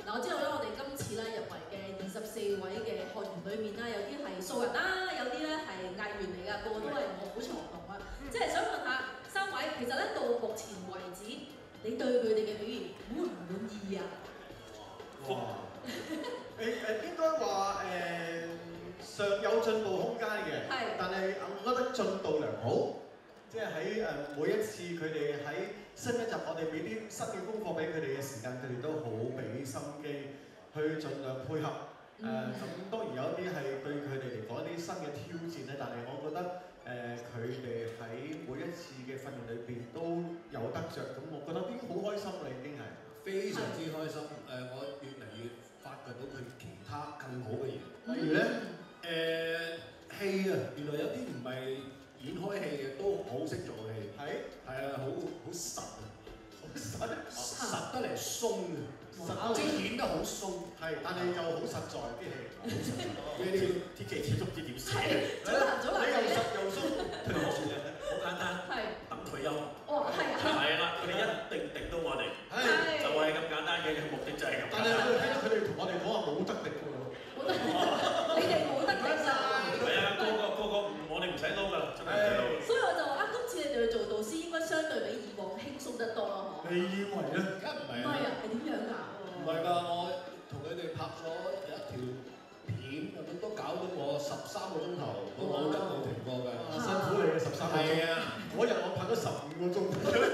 嗱，我知道咧，我哋今次咧入圍嘅24位嘅學員裏面啦，有啲係素人啦，有啲咧係藝員嚟㗎，個個都係臥虎藏龍啊！即係想問下三位，其實咧到目前為止，你對佢哋嘅表現滿唔滿意啊？ 哇！應該話尚有進步空間嘅，但係我覺得進度良好。即係喺每一次佢哋喺新一集，我哋俾啲新嘅功課俾佢哋嘅時間，佢哋都好俾心機去盡量配合。咁當然有一啲係對佢哋嚟講一啲新嘅挑戰咧，但係我覺得佢哋喺每一次嘅訓練裏邊都有得着，咁我覺得已經好開心啦，已經係非常之開心。我越嚟越發掘到佢其他更好嘅嘢。 例如咧， 戲啊，原來有啲唔係演開戲嘅都好識做戲，係啊，好實啊，實得嚟鬆啊，即係演得好鬆， 係，但係就好實在啲戲，好實在。 呢啲鐵騎始終知點寫， 你又實又鬆， 好簡單，等退休。 哦，係啊， 係啦，佢哋一定頂到我哋，就係咁簡單嘅目的就係咁。 但係我聽到佢哋同我哋講話冇得敵喎， 你哋冇得敵咋？ 係啊，個我哋唔使撈㗎啦，真係唔使撈。 所以我就話啊，今次你哋去做導師應該相對比以往輕鬆得多咯， 你以為咧？ 梗唔係唔係啊，係點樣㗎？ 唔係㗎，我同佢哋拍咗有一條片，咁都搞到我13個鐘頭，個腦筋冇停過㗎。 辛苦你嘅13個鐘。 係啊， 嗰日我拍咗15個鐘。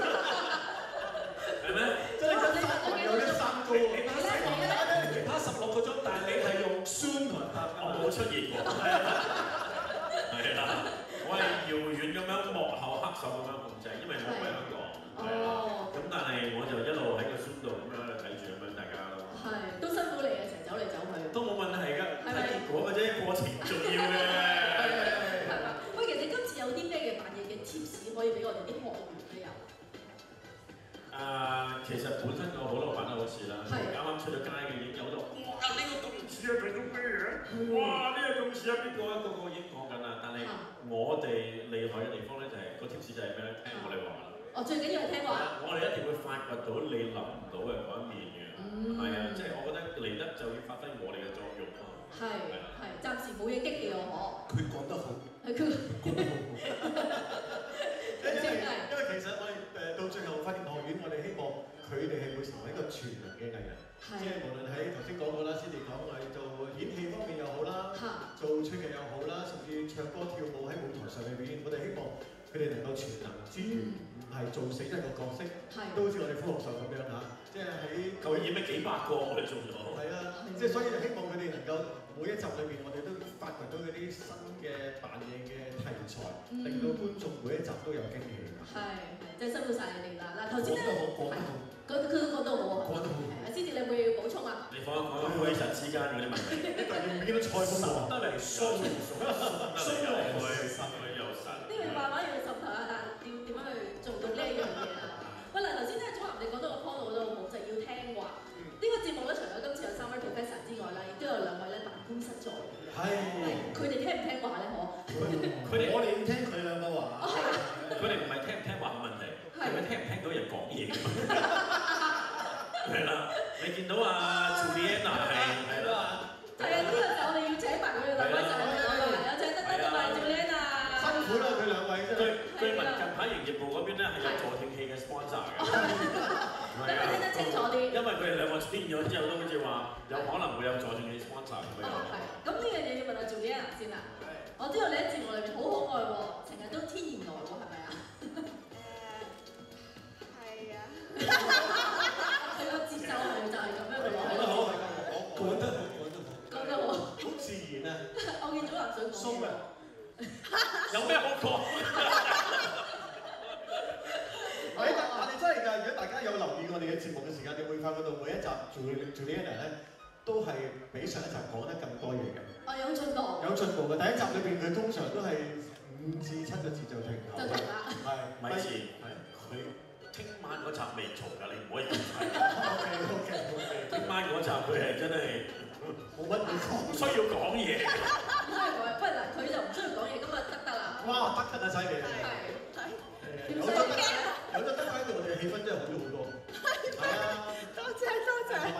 係咩？ 真係真係有啲三高喎。 你拍16個鐘，但係你係用 Zoom 同人拍，我冇出現過。係啦，我係遙遠咁樣幕後黑手咁樣控制，因為我唔喺香港。係啦。咁但係我就一路喺個 Zoom 度咁樣睇住咁樣大家咯。 係，都辛苦你嘅，成日走嚟走去。 都冇問題㗎，睇結果嘅啫，過程唔重要嘅。 係嘛？喂，其實你今次有啲咩嘅扮嘢嘅 tips 可以俾我哋啲學員都有？ 其實本身我好多版都好似啦，啱啱出咗街嘅已經有到，哇！呢個咁似啊，做咗咩嘢？哇！呢個咁似啊，邊個啊？個個已經講緊啦。但係我哋厲害嘅地方咧，就係個 tips 就係咩咧？聽我哋話啦。 哦，最緊要係聽話。 我哋一定會發掘到你諗唔到嘅嗰一面嘅。係啊，即係我覺得嚟得就要發揮我哋嘅作用咯。 係，暫時冇嘢激氣我可。 佢講得好。 係佢講得好。 因為其實我哋到最後訓練學院，我哋希望佢哋係會成為一個全能嘅藝人，即係無論喺頭先講過啦，先至講我哋做演戲方面又好啦，做趣劇又好啦，甚至唱歌跳舞喺舞台上嘅表演，我哋希望佢哋能夠全能之餘，唔係做死一個角色，都好似我哋歡樂上咁樣嚇，即係喺舊演咩幾百個我哋做咗。 係啊，即係所以希望佢哋能夠每一集裏邊，我哋都發掘到嗰啲新嘅扮嘢嘅題材，令到觀眾每一集都有驚喜。 係，真係辛苦晒你哋啦！嗱，頭先咧，佢都講得好啊。 講得好。 思哲，你會要補充啊？ 你講鬼神之間嗰啲問題， 突然唔見到菜風喎， 得嚟鬆得嚟又開心又神。 呢個慢慢要滲透啊，但係要點樣去做到呢一樣嘢啊？喂，嗱，頭先咧，祖藍你講到個 point 我覺得好好，就係要聽話。呢個節目咧，除咗今次有3位 professor 之外啦，亦都有2位咧辦公室助理嘅。係。佢哋聽唔聽話咧？ 我哋要聽佢兩個話。 佢哋唔係聽唔聽話嘅問題，係佢聽唔聽到人講嘢嘅問題。係啦，你見到啊 Juliana 係啦。 係啊，呢個時候我哋要請埋佢哋2位上嚟講嘅，有請得同埋 Juliana。 辛苦啦，佢2位真係。 據聞近排營業部嗰邊咧係有助聽器嘅 sponsor 嘅。 你咪聽得清楚啲。因為佢哋2個簽咗之後，都好似話有可能會有助聽器 sponsor 咁樣。 係。咁呢樣嘢要問下 Juliana 先啦。我知道你喺節目裏面好可愛喎，成日都天然呆喎，係咪啊？係啊。佢個節奏係就係咁樣嘅落去。 講得好， 講得好。 好自然啊！ 我見咗人想講。 鬆啊！ 有咩好講？ 但係真係㗎，如果大家有留意我哋嘅節目嘅時間，你會發覺到每一集做呢一日咧，都係比上一集講得更多嘢嘅。 有進步。有進步嘅， 第一集裏邊佢通常都係5至7個字就停咗。就停啦。係。 咪住，佢聽晚嗰集未嘈㗎，你唔可以咁睇。 OK。 聽晚嗰集佢係真係冇乜嘢講， 唔需要講嘢。 唔需要講，不過嗱，佢就唔需要講嘢，咁啊得啦。 哇，得啊，犀利！有得喺度，我哋嘅氣氛真係好咗好多。係啊，多謝。同埋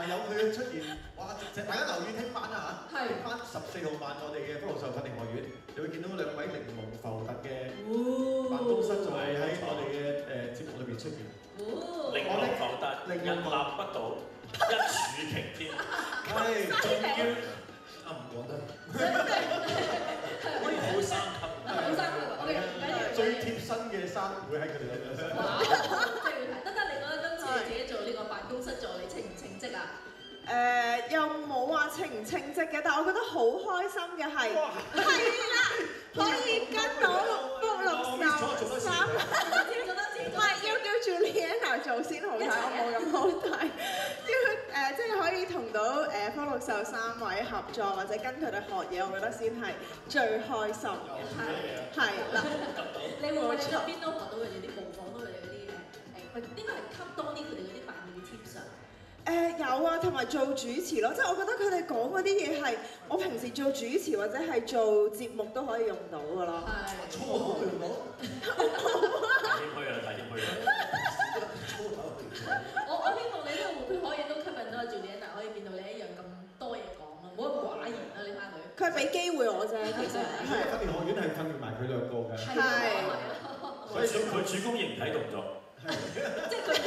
有佢嘅出現，哇！大家留意聽晚啊嚇，聽晚14號晚我哋嘅福祿壽訓練學院，你會見到兩位玲瓏浮凸嘅辦公室就係喺我哋嘅節目裏邊出現。 玲瓏浮凸，屹立不倒，一柱擎天。係，仲要唔講得，可以好三級。 好三級，OK，唔緊要。 最貼身嘅衫會喺佢哋兩個身。 哇！即係要睇，得你覺得今次你自己做呢個辦公室助理稱唔稱職啊？ 又冇話稱唔稱職嘅，但係我覺得好開心嘅係啦，可以跟到福祿壽3位，唔係要叫住 Liana 做先好睇，我冇咁好睇，要即係可以同到福祿壽3位合作或者跟佢哋學嘢，我覺得先係最開心嘅，係啦。 你會唔會喺入邊都學到佢哋啲模仿到佢哋嗰啲呢個係吸多啲佢哋嗰啲扮嘢 tips 啊？ 有啊，同埋做主持咯，即係我覺得佢哋講嗰啲嘢係我平時做主持或者係做節目都可以用到㗎咯。 係。 粗口用到？ 太謙虛啦，太謙虛啦。 粗口我希望你呢個活潑可以都吸引到阿 Juliana，可以變到你一樣咁多嘢講啊，唔好咁寡言啦，你睇佢。 佢係俾機會我啫，其實係。 訓練學院係訓練埋佢兩個嘅。 係。 所以佢主攻形體動作。 即係佢